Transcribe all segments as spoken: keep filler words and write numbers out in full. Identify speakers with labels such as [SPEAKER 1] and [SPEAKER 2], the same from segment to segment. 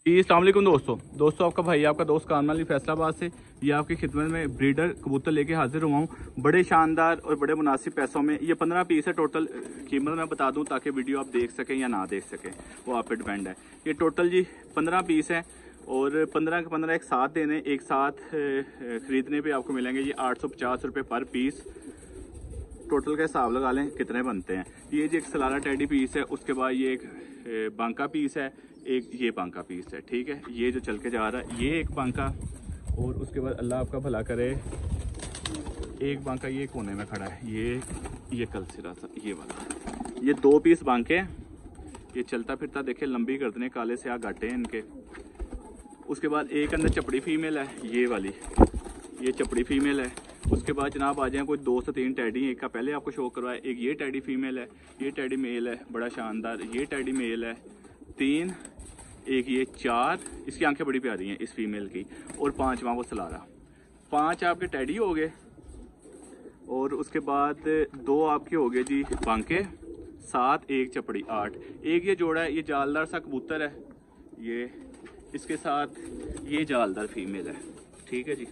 [SPEAKER 1] जी अस्सलाम वालेकुम दोस्तों दोस्तों आपका भाई आपका दोस्त कामरान अली फैसलाबाद से ये आपकी खिदमत में ब्रीडर कबूतर लेके हाजिर हुआ हूँ। बड़े शानदार और बड़े मुनासिब पैसों में ये पंद्रह पीस है। टोटल कीमत मैं बता दूं ताकि वीडियो आप देख सकें या ना देख सकें, वो आप पे डिपेंड है। ये टोटल जी पंद्रह पीस है और पंद्रह के पंद्रह एक साथ देने एक साथ खरीदने पे आपको मिलेंगे ये आठ सौ पचास रुपये पर पीस। टोटल का हिसाब लगा लें कितने बनते हैं। ये जी एक सलारा टेडी पीस है, उसके बाद ये एक बांका पीस है, एक ये बांका पीस है। ठीक है, ये जो चल के जा रहा है ये एक बांका, और उसके बाद अल्लाह आपका भला करे एक बांका ये कोने में खड़ा है, ये ये कल सिरा सा ये वाला, ये दो पीस बांके हैं। ये चलता फिरता देखे लंबी गर्दनें काले से आ गाटे हैं इनके। उसके बाद एक अंदर चपड़ी फीमेल है, ये वाली ये चपड़ी फीमेल है। उसके बाद जनाब आ जाए कोई दो से तीन टैडी, एक का पहले आपको शो करवाया, एक ये टैडी फीमेल है, ये टैडी मेल है बड़ा शानदार, ये टैडी मेल है तीन, एक ये चार, इसकी आंखें बड़ी प्यारी हैं इस फीमेल की, और पांचवा वो सलारा। पांच आपके टैडी हो गए, और उसके बाद दो आपके हो गए जी बांके, सात एक चपड़ी आठ। एक ये जोड़ा है, ये जालदार सा कबूतर है, ये इसके साथ ये जालदार फीमेल है। ठीक है जी,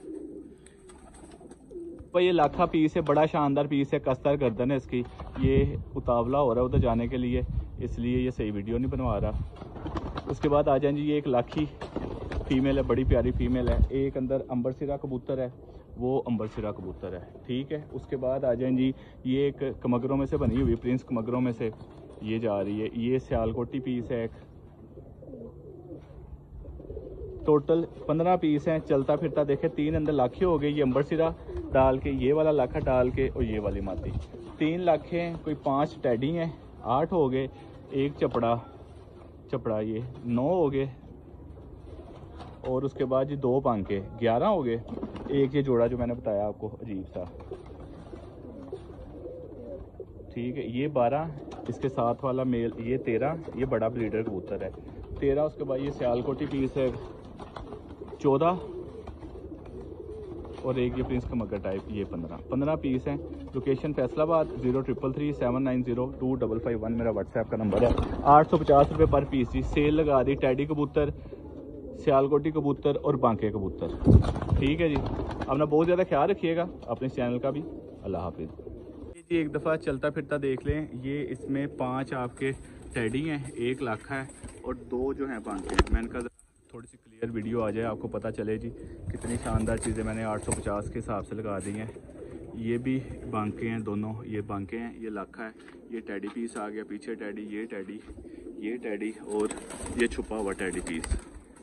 [SPEAKER 1] भाई ये लाखा पीस है, बड़ा शानदार पीस है, कस्तर गर्दन है इसकी। ये उतावला हो रहा है उधर जाने के लिए, इसलिए ये सही वीडियो नहीं बनवा रहा। उसके बाद आ जाए जी ये एक लाखी फीमेल है, बड़ी प्यारी फीमेल है। एक अंदर अंबर सिरा कबूतर है, वो अंबर सिरा कबूतर है। ठीक है, उसके बाद आ जाए जी ये एक कमगरों में से बनी हुई प्रिंस कमगरों में से ये जा रही है, ये सियालकोटी पीस है। एक टोटल पंद्रह पीस हैं। चलता फिरता देखे तीन अंदर लाखे हो गए, ये अंबर सिरा डाल के, ये वाला लाखा डाल के, और ये वाली माती। तीन लाखे हैं, कोई पांच टैडी हैं, आठ हो गए, एक चपड़ा चपड़ा ये नौ हो गए, और उसके बाद ये दो बांके ग्यारह हो गए। एक ये जोड़ा जो मैंने बताया आपको अजीब सा, ठीक है, ये बारह, इसके साथ वाला मेल ये तेरह, ये बड़ा ब्रीडर कबूतर है तेरह। उसके बाद ये सियालकोटी पीस है चौदह, और एक ये प्रिंस का मगर टाइप ये पंद्रह। पंद्रह पीस हैं। Location Faisalabad, zero triple three seven nine zero two double five one मेरा व्हाट्सएप का नंबर है। आठ सौ पचास रुपये पर पीस जी सेल लगा दी। टैडी कबूतर, सियालकोटी कबूतर और बांके कबूतर। ठीक है जी, अपना बहुत ज़्यादा ख्याल रखिएगा, अपने चैनल का भी। अल्लाह हाफिज़ जी। एक दफ़ा चलता फिरता देख लें, ये इसमें पाँच आपके टैडी हैं, एक लाखा है, और दो जो हैं बांके हैं। मैंने कहा थोड़ी सी क्लियर वीडियो आ जाए, आपको पता चले जी कितनी शानदार चीज़ें मैंने आठ सौ पचास के हिसाब से लगा दी हैं। ये भी बांके हैं दोनों, ये बांके हैं, ये लाखा है, ये टैडी पीस आ गया पीछे टैडी, ये टैडी, ये टैडी, और ये छुपा हुआ टैडी पीस।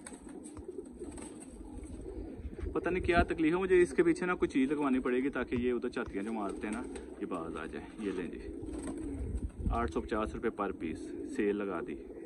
[SPEAKER 1] पता नहीं क्या तकलीफ है मुझे, इसके पीछे ना कुछ चीज़ लगवानी पड़ेगी ताकि ये उधर छातियाँ जो मारते हैं ना ये बाज आ जाए। ये लें जी, आठ सौ पचास रुपये पर पीस सेल लगा दी।